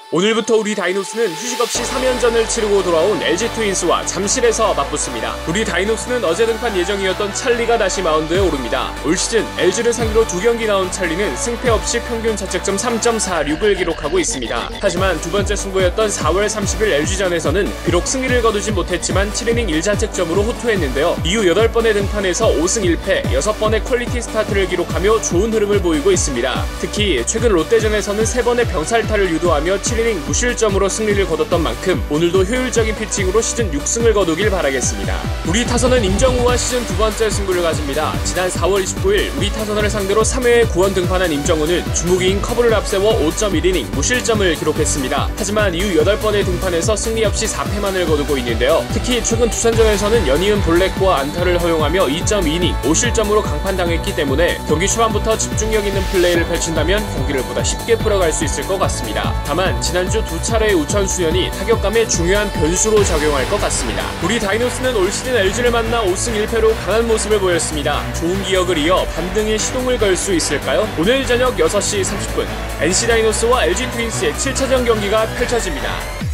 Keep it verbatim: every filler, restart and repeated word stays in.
오늘부터 우리 다이노스는 휴식 없이 삼 연전을 치르고 돌아온 엘지 트윈스와 잠실에서 맞붙습니다. 우리 다이노스는 어제 등판 예정이었던 찰리가 다시 마운드에 오릅니다. 올 시즌 엘지를 상대로 두 경기 나온 찰리는 승패 없이 평균 자책점 삼 점 사육을 기록하고 있습니다. 하지만 두 번째 승부였던 사월 삼십일 엘지전에서는 비록 승리를 거두진 못했지만 칠 이닝 일 자책점으로 호투했는데요. 이후 여덟 번의 등판에서 오 승 일 패, 여섯 번의 퀄리티 스타트를 기록하며 좋은 흐름을 보이고 있습니다. 특히 최근 롯데전에서는 세 번의 병살타를 유도하며 칠 이닝 무실점으로 승리를 거뒀던 만큼 오늘도 효율적인 피칭으로 시즌 육 승을 거두길 바라겠습니다. 우리 타선은 임정우와 시즌 두 번째 승부를 가집니다. 지난 사월 이십구일 우리 타선을 상대로 삼 회에 구원 등판한 임정우는 주무기인 커브를 앞세워 오 점 일 이닝 무실점을 기록했습니다. 하지만 이후 여덟 번의 등판에서 승리 없이 사 패만을 거두고 있는데요. 특히 최근 두산전에서는 연이은 볼넷과 안타를 허용하며 이 점 이 이닝 오 실점으로 강판당했기 때문에 경기 초반부터 집중력 있는 플레이를 펼친다면 경기를 보다 쉽게 풀어갈 수 있을 것 같습니다. 다만 지난주 두 차례의 우천수연이 타격감에 중요한 변수로 작용할 것 같습니다. 우리 다이노스는 올 시즌 엘지를 만나 오 승 일 패로 강한 모습을 보였습니다. 좋은 기억을 이어 반등의 시동을 걸 수 있을까요? 오늘 저녁 여섯 시 삼십 분 엔씨 다이노스와 엘지 트윈스의 칠 차전 경기가 펼쳐집니다.